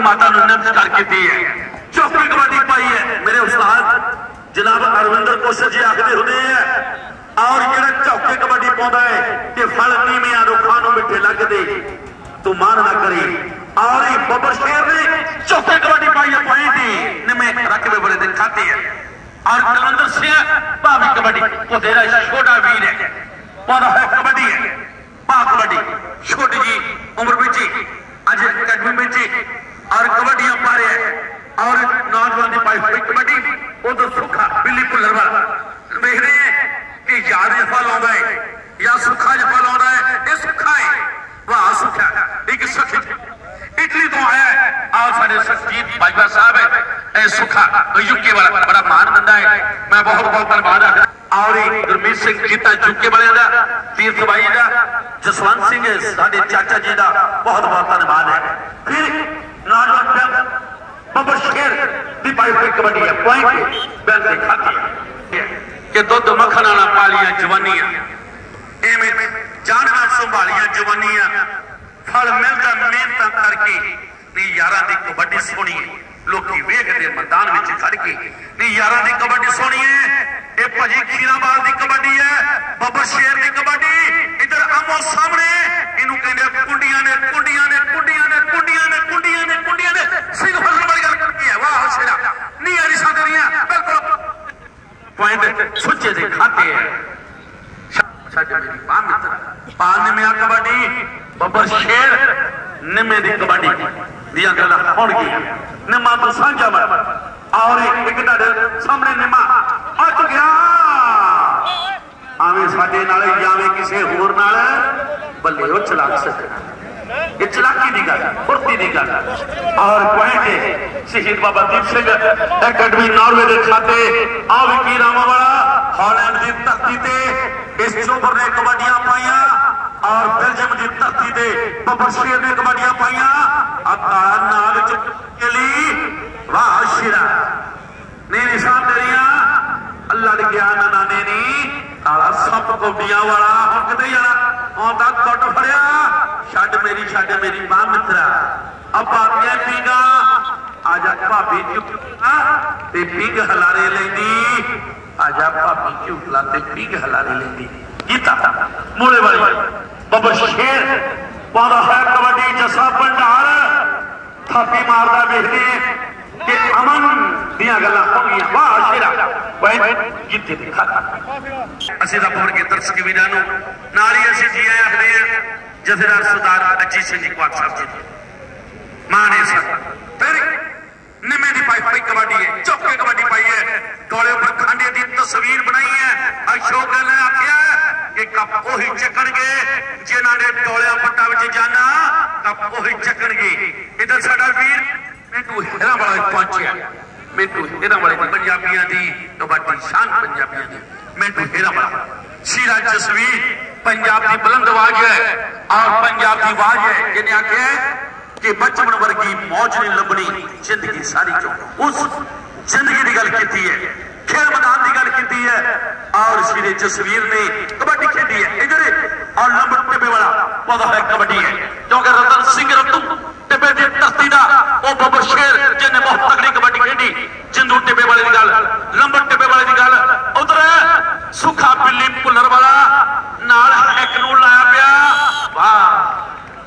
माता ने नमस्कार की है। चौकी कबड्डी पाई है मेरे उस्ताद जनाब अरविंदर कौशल जी आखते होते हैं और जो चौके कबड्डी पाता है कि फल नीविया रुखा मिठे लगते तू मान ना करी। और बबर शेर ने चौके कबड्डी पाई है पॉइंट निमे रकबे बड़े दिखाते हैं। और कलंदर सिंह भाभी कबड्डी वो तेरा छोटा वीर है पाता है कबड्डी है पा कबड्डी छोटी जी उम्र में अज अकेडमी में और कबड्डियां पा रहे हैं और नौजवान की पाई हुई कबड्डी उधर सुखा बिल्ली भुल्लर वाला देख रहे हैं कि याद जफा लाता है या सुखा जफा लाता है। ये सुखा है वाह सुखा एक सखी इटली तो आया है और साढ़े सखजीत बाजवा साहब है सुखा यूके वाला बड़ा मान दिता है। मैं बहुत बहुत धन्यवाद और गुरमीत सिंह जीता यूके वाले का तीर्थ भाई का जसवंत सिंह साढ़े चाचा जी का बहुत बहुत धन्यवाद है। फिर नौजवान बबर शेर की पाई हुई कबड्डी है पॉइंट बैल से खाती है कि दुध मखन वाला पालिया जवानियां एवं जानवर संभालिया जवानियां फल मिलता मेहनत करके नहीं यारा की कबड्डी सोनी है लोग वेखते मैदान में खड़ के नहीं यारा की कबड्डी सोनी है। ये भजी खीराबाद की कबड्डी है बबर शेर की कबड्डी इधर आमो सामने इनू कहते कुंडियां ने कुंडियां ने कुंडियां ने कुंडियां ने कुंडियां ने कुंडियां ने सिंह फसल वाली गल करती है वाह शेरा नहीं अरी साथ रही बिल्कुल पॉइंट सुचे से खाते हैं। पा निमिया कबड्डी बबर शेर निमे की कबड्डी दिया गल हो गई निमा तो साझा और एक सामने निमा अच गया आवे साडे नाल जावे किसी होर नाल बल्ले वो चलाक सकना ये चलाकी की गल फुर्ती की गल। और point Shaheed Baba Deep Singh academy Norway के खाते आ विकी रामावाला हॉलैंड की धरती से इस चोबर ने कबड्डियां पाइया और बेल्जियम की धरती से बबर शेर ने कबड्डियां पाइया नाग के लिए वाह शेरा नहीं निशान तेरिया अल्लाह के ज्ञान नाने नी काला सप कौडिया वाला हम कितने जाना आंदा कट फड़िया छड़ मेरी मां मित्रा अब भाभी पीगा आजा भाभी चुपला ते पीग हलारे लेंदी आजा भाभी चुपला ते पीग हलारे लेंदी गीता मूले वाली बबर शेर पादा है कबड्डी जसा भंडार थापी मारदा वेखदे कि अमन दियां गल्लां हो गईयां वाह शेरा पॉइंट जीते दिखा ਅਸੀਂ ਤਾਂ ਪਵਨ ਕੇ ਦਰਸ਼ਕ ਵੀਰਾਂ ਨੂੰ ਨਾਲ ਹੀ ਅਸੀਂ ਜੀ ਆਏ ਆਖਦੇ ਆ ਜਥੇਦਾਰ ਸਰਦਾਰ ਅਜੀਤ ਸਿੰਘ ਜੀ ਕੁਆਕ ਸਾਹਿਬ ਜੀ ਮਾਣੇ ਸਰ ਫਿਰ निमे की पाई पाई कबड्डी है चौके कबड्डी पाई है टोले पर खांडे की तस्वीर बनाई है अशोक ने आख्या कि कप ओही चकणगे जिन्हां ने टोलिया पट्टा विच जाना कप ओही चकणगे। इधर साडा वीर मिंटू हेरा वाला पहुंचिया मिंटू हेरा वाले पंजाबियों की कबड्डी शान पंजाबियों की मिंटू हेरा वाला सीरा जसवीर पंजाब की बुलंद आवाज है और पंजाब की आवाज है जिन्हें आख्या कि बचपन वर्गी मौज नहीं लभनी जिंदगी सारी चो उस जिंदगी की गल की है खेल मैदान की गल की है और श्री जसवीर ने कबड्डी खेली है इधर और लंबड़ टिब्बे वाला पौधा है कबड्डी है क्योंकि रतन सिंह रतू टिब्बे की धरती का वो बबर शेर जिन्हें बहुत तगड़ी कबड्डी खेली जिंदू टिब्बे वाले की गल लंबड़ टिब्बे वाले की गल उधर सुखा बिल्ली भुल्लर वाला नाल एक नूं लाया पिया वाह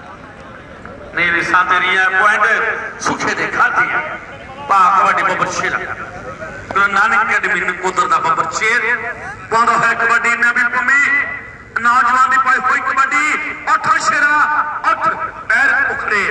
नहीं रिसा तेरी है पॉइंट सुखे दे खाती है पा कबड्डी बबर शेर गुरु नानक अकेडमी ने कोदर दा बबर शेर पांदा है कबड्डी ने भी भूमि नौजवान की पाई हुई कबड्डी अठ शेरा अठ पैर उखड़े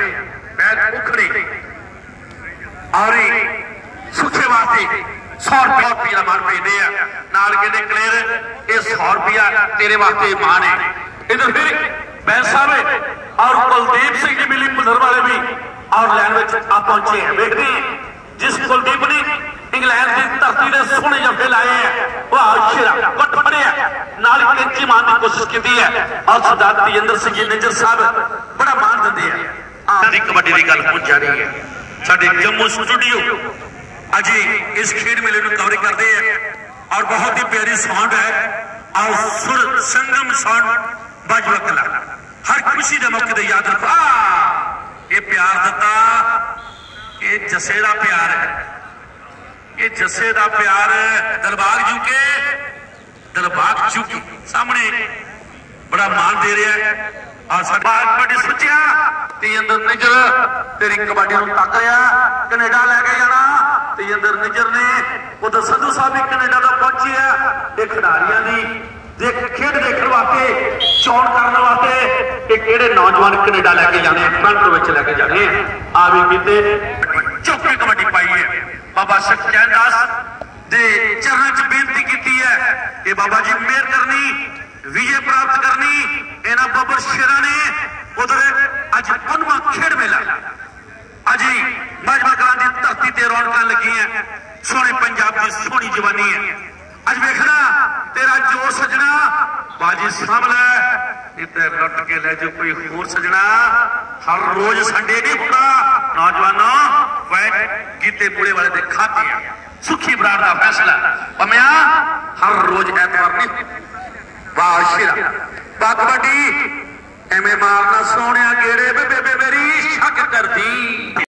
और सुखे वास्ते 100 रुपया मान भेजते हैं नाल कहते क्लियर ये 100 रुपया तेरे वास्ते मान है। इधर फिर बैसा में और कुलदीप सिंह जी मिली भुल्लर वाले भी और लैंड में आप पहुंचे हैं देखते हैं जिस कुलदीप ने इंग्लैंड की धरती ने सोने जफे लाए हैं वह शेरा कट पड़े नाल कैंची मारने की कोशिश की है और सरदार तेजेंद्र सिंह जी निजर साहब बड़ा मान देते हैं। कबड्डी की गल पहुंच जा रही है साडे जम्मू स्टूडियो अज इस खेड मेले को कवर करते हैं और बहुत ही प्यारी साउंड है और सुर संगम साउंड बाजवा कला हर खुशी के मौके पर याद रखो ये प्यार दिता ये जस्से का प्यार है, ये जस्से का प्यार दिलबाग जूके दिलबाग चुकी सामने बड़ा मान दे रहा है। और कबड्डी सोचा तेजिंदर निजर तेरी कबड्डी तक रहा कनेडा लैके जाना। तेजिंदर निजर ने उधर संधू साहब भी कनेडा तक पहुंची है। ये खिडारियों की खेड देखने वास्ते चोन करने वास्ते किहड़े नौजवान कनेडा लैके जाने फ्रंट में लैके जाने आ भी किते चौकी कबड्डी पाई है। बाबा सखचैन दास दे चरणों च बेनती की है कि बाबा जी मेहर करनी विजय प्राप्त करनी। इन्हां बब्बर शेरा ने उधर अज 19वां खेड मेला अज माजमा कलां दी धरती ते रौनकां लगी हैं। सोहणे पंजाब की सोहनी जवानी है। अज वेखना तेरा जोर सजना बाजी सामला इते लुट के ले जो कोई होर सजना हर रोज संडे नहीं होता। नौजवानों वैट गीते मूले वाले दे खाते हैं। सुखी बराड़ का फैसला पमिया हर रोज ऐतवार नहीं। वाह शेरा वाह कबड्डी एवें मारना सोहणिया गेड़े बेबे मेरी शक करदी।